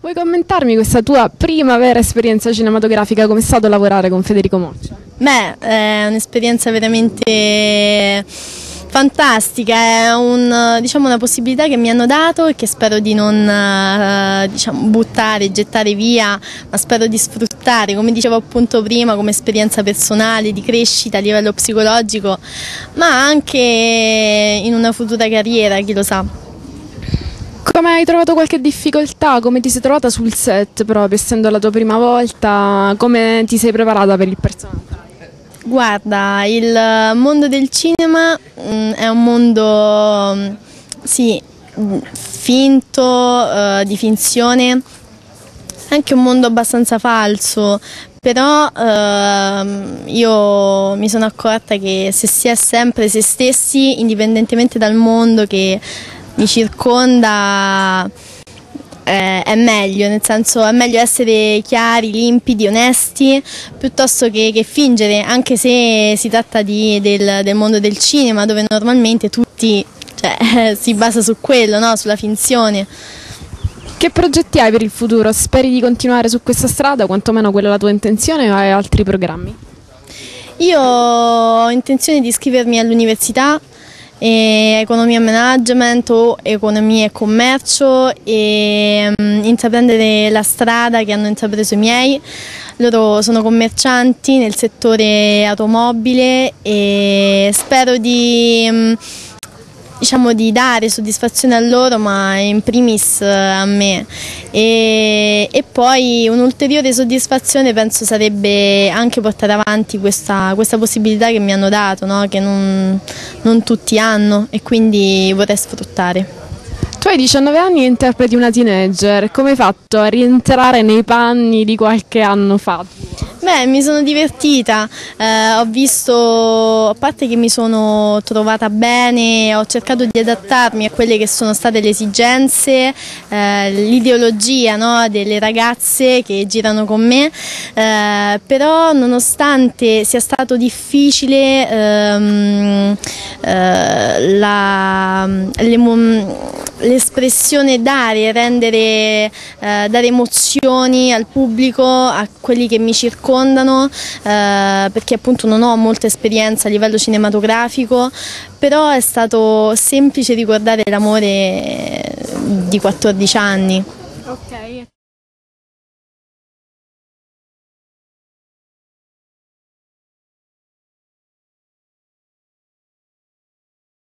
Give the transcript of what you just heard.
Vuoi commentarmi questa tua prima vera esperienza cinematografica? Com'è stato lavorare con Federico Moccia? Beh, è un'esperienza veramente fantastica, è una possibilità che mi hanno dato e che spero di non buttare, gettare via, ma spero di sfruttare, come dicevo appunto prima, come esperienza personale, di crescita a livello psicologico, ma anche in una futura carriera, chi lo sa. Come hai trovato qualche difficoltà? Come ti sei trovata sul set proprio, essendo la tua prima volta? Come ti sei preparata per il personaggio? Guarda, il mondo del cinema è un mondo, sì, finto, di finzione, anche un mondo abbastanza falso, però io mi sono accorta che se si è sempre se stessi, indipendentemente dal mondo che mi circonda, è meglio, nel senso è meglio essere chiari, limpidi, onesti, piuttosto che fingere, anche se si tratta del mondo del cinema, dove normalmente tutti, si basa su quello, no? Sulla finzione. Che progetti hai per il futuro? Speri di continuare su questa strada, quantomeno quella è la tua intenzione, o hai altri programmi? Io ho intenzione di iscrivermi all'università, economia e management o economia e commercio, e intraprendere la strada che hanno intrapreso i miei. Loro sono commercianti nel settore automobile e spero di dare soddisfazione a loro, ma in primis a me. E poi un'ulteriore soddisfazione penso sarebbe anche portare avanti questa possibilità che mi hanno dato, no? Che non tutti hanno, e quindi vorrei sfruttare. Tu hai 19 anni e interpreti una teenager, come hai fatto a rientrare nei panni di qualche anno fa? Beh, mi sono divertita, ho visto, a parte che mi sono trovata bene, ho cercato di adattarmi a quelle che sono state le esigenze, l'ideologia, no, delle ragazze che girano con me, però nonostante sia stato difficile l'espressione dare emozioni al pubblico, a quelli che mi circondano, perché appunto non ho molta esperienza a livello cinematografico, però è stato semplice ricordare l'amore di 14 anni. Ok,